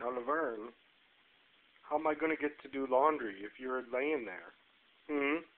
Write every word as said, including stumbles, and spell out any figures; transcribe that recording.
Now, Laverne, how am I going to get to do laundry if you're laying there? Hmm?